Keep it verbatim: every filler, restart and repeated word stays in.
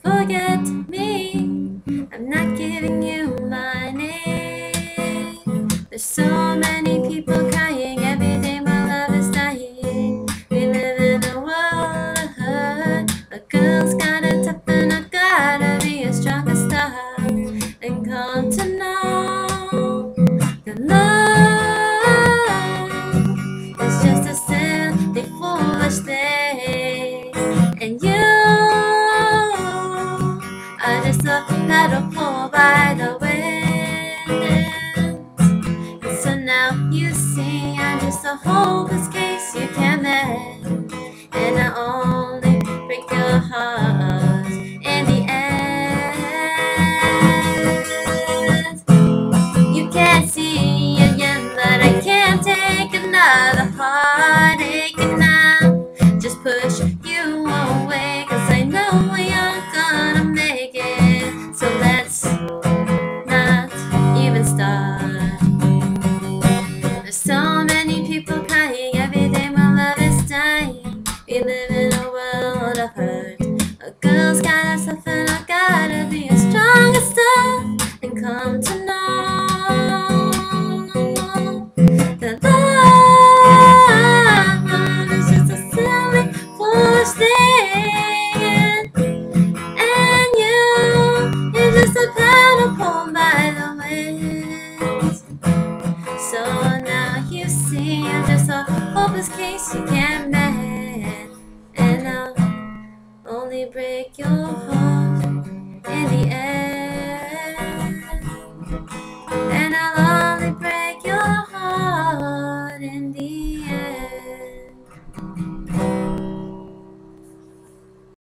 forget me. I'm not giving you my name. There's so many people crying every day. My love is dying. We live in a world of hurt. A girl's gotta toughen. I gotta be a stronger star and come to know that love is just a silly, foolish thing, and you are just a paddle pulled by the wind. And so now you see I'm just a hopeless case you can't mend, and I only break your heart in the end. You can't see it yet, but I can't take another heartache, and now just push you away, cause I know we aren't gonna make it. So let's not even start. There's so many people crying every day. My love is dying. We live in a world of hurt. A girl's gotta suffer. I gotta be as strong as stuff and come to know that love is just a silly, foolish thing, and you, you're just a paddle pulled by the wind. So now you see I'm just a hopeless case you can't mend, and I'll only break your